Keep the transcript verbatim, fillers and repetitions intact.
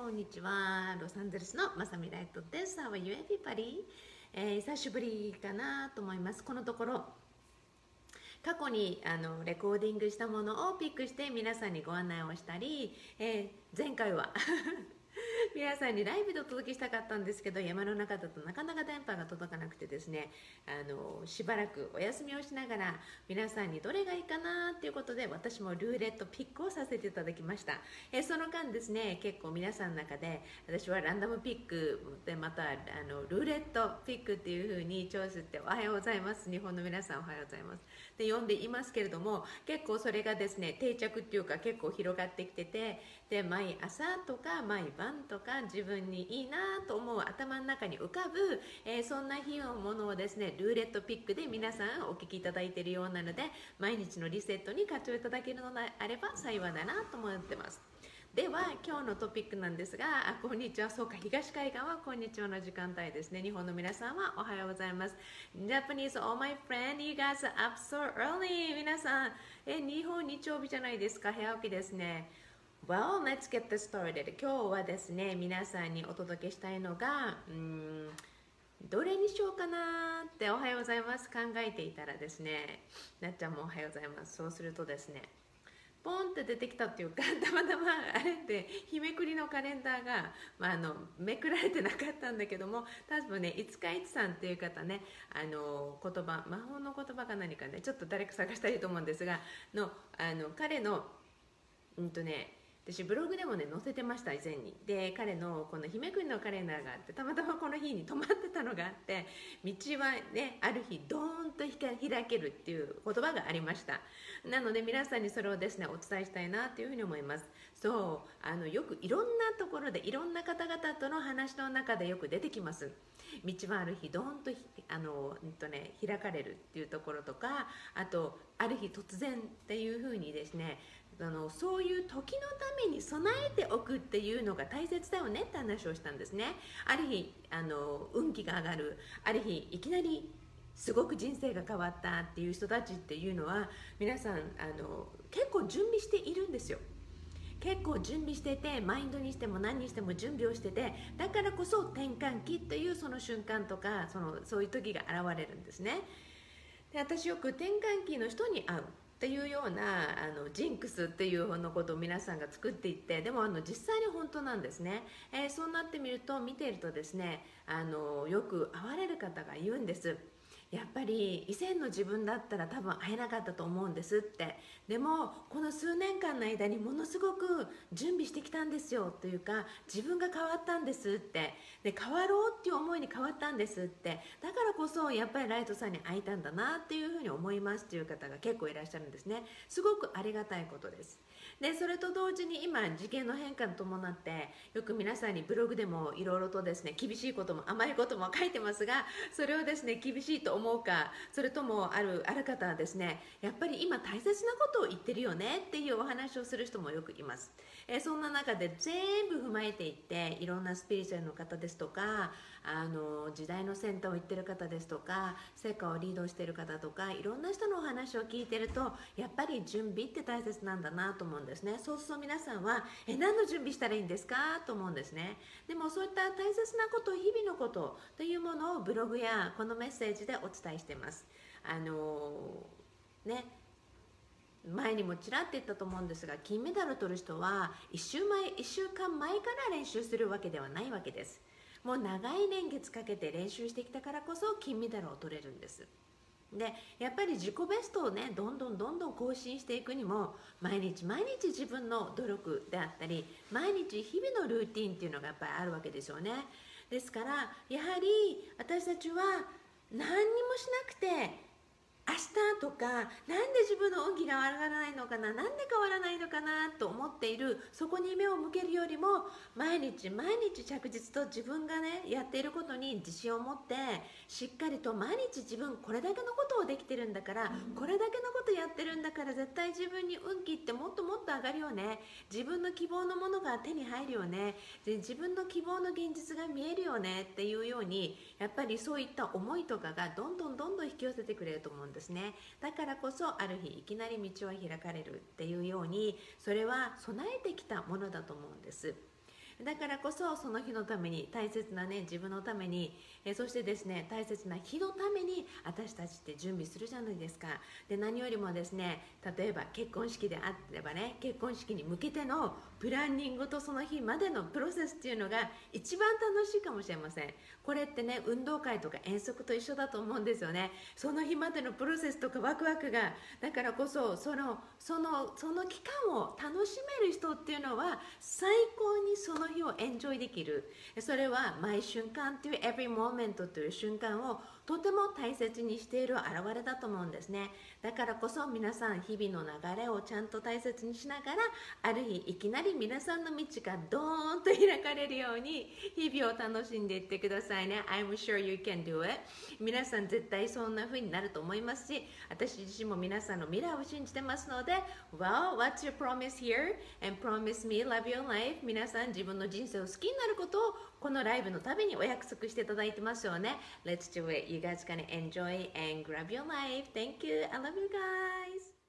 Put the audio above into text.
こんにちは。ロサンゼルスのまさみライトです。How are you everybody? えー、久しぶりかなと思います。このところ過去にあのレコーディングしたものをピックして皆さんにご案内をしたり、えー、前回は皆さんにライブでお届けしたかったんですけど、山の中だとなかなか電波が届かなくてですね、あのしばらくお休みをしながら皆さんにどれがいいかなっていうことで、私もルーレットピックをさせていただきました。えその間ですね、結構皆さんの中で私はランダムピックでまたあのルーレットピックっていう風にチョイスっておはようございます、日本の皆さんおはようございますで呼んでいますけれども、結構それがですね定着っていうか結構広がってきてて、で毎朝とか毎晩とか自分にいいなと思う頭の中に浮かぶ、えー、そんな日のものをですねルーレットピックで皆さんお聞きいただいているようなので、毎日のリセットに活用いただけるのであれば幸いだなと思ってます。では今日のトピックなんですが、あこんにちは、そうか、東海岸はこんにちはの時間帯ですね。日本の皆さんはおはようございます。 Japanese, all my friends, you guys are up so early. 皆さんえ日本日曜日じゃないですか、早起きですね。Well, let's get this started. 今日はですね皆さんにお届けしたいのが、うーんどれにしようかなっておはようございます考えていたらですね、なっちゃんもおはようございます。そうするとですね、ポンって出てきたっていうか、たまたまあれって日めくりのカレンダーが、まあ、あのめくられてなかったんだけども、多分ね五日市さんっていう方ね、あの言葉魔法の言葉か何かね、ちょっと誰か探したいと思うんですがのあの彼のうんとね私ブログでもね載せてました、以前に。で彼のこの日めくりのカレンダーがあって、たまたまこの日に止まってたのがあって、道はねある日ドーンと開けるっていう言葉がありました。なので皆さんにそれをですねお伝えしたいなというふうに思います。そうあのよくいろんなところでいろんな方々との話の中でよく出てきます。道はある日ドーンとあの、うんとね、開かれるっていうところとか、あとある日突然っていうふうにですね、あのそういう時のために備えておくっていうのが大切だよねって話をしたんですね。ある日あの運気が上がる、ある日いきなりすごく人生が変わったっていう人たちっていうのは、皆さんあの結構準備しているんですよ。結構準備してて、マインドにしても何にしても準備をしてて、だからこそ転換期というその瞬間とかそのそういう時が現れるんですね。で私よく転換期の人に会うっていうようなあのジンクスっていうのことを皆さんが作っていって、でもあの実際に本当なんですね。えー、そうなってみると、見ているとですね、あのよく会われる方が言うんです。やっぱり以前の自分だったら多分会えなかったと思うんですって。でもこの数年間の間にものすごく準備してきたんですよというか、自分が変わったんですって、で変わろうっていう思いに変わったんですって、だからこそやっぱりライトさんに会いたんだなっていうふうに思いますっていう方が結構いらっしゃるんですね。すごくありがたいことです。でそれと同時に今次元の変化に伴ってよく皆さんにブログでもいろいろとですね厳しいことも甘いことも書いてますが、それをですね厳しいと思うか、それともあるある方はですね、やっぱり今大切なことを言ってるよねっていうお話をする人もよくいます。えそんな中で全部踏まえていって、いろんなスピリチュアルの方ですとか、あの時代の先端を言ってる方ですとか、世界をリードしている方とか、いろんな人のお話を聞いてると、やっぱり準備って大切なんだなと思うんですね。そうすると皆さんはえ何の準備したらいいんですかと思うんですね。でもそういった大切なこと、日々のことというものをブログやこのメッセージでお伝えしています。あのー、ね前にもちらって言ったと思うんですが、金メダルを取る人はいっしゅうまえいっしゅうかんまえから練習するわけではないわけです。もう長い年月かけて練習してきたからこそ金メダルを取れるんです。でやっぱり自己ベストをねどんどんどんどん更新していくにも、毎日毎日自分の努力であったり、毎日日々のルーティンっていうのがやっぱりあるわけですよね。ですからやはり私たちは何にもしなくて、明日とかなんで自分の運気が上がらないのかな、なんで変わらないのかなと思っている、そこに目を向けるよりも、毎日毎日着実と自分がねやっていることに自信を持って、しっかりと毎日自分これだけのことをできてるんだから、これだけのことやってるんだから、絶対自分に運気ってもっともっと上がるよね、自分の希望のものが手に入るよね、で自分の希望の現実が見えるよねっていうように、やっぱりそういった思いとかがどんどんどんどん引き寄せてくれると思うんですですね。だからこそある日いきなり道は開かれるっていうように、それは備えてきたものだと思うんです。 だからこそその日のために大切なね自分のために、えそしてですね大切な日のために私たちって準備するじゃないですか。で何よりもですね、例えば結婚式であればね、結婚式に向けてのプランニングとその日までのプロセスっていうのが一番楽しいかもしれません。これってね運動会とか遠足と一緒だと思うんですよね。その日までのプロセスとかワクワクが、だからこそそのそのその期間を楽しめる人っていうのは最高にその日をエンジョイできる。それは毎瞬間という every moment という瞬間をとても大切にしている表れだと思うんですね。だからこそ皆さん日々の流れをちゃんと大切にしながら、ある日いきなり皆さんの道がドーンと開かれるように日々を楽しんでいってくださいね。 I'm sure you can do it。 皆さん絶対そんな風になると思いますし、私自身も皆さんの未来を信じてますので、 Well, what's your promise here? And promise me love your life。 皆さん自分の人生を好きになることをこのライブのためにお約束していただいてますよね。 Let's do it. You guys gonna enjoy and grab your life. Thank you. I love you guys.